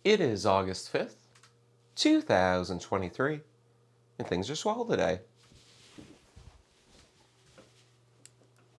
It is August 5th, 2023, and things are swell today.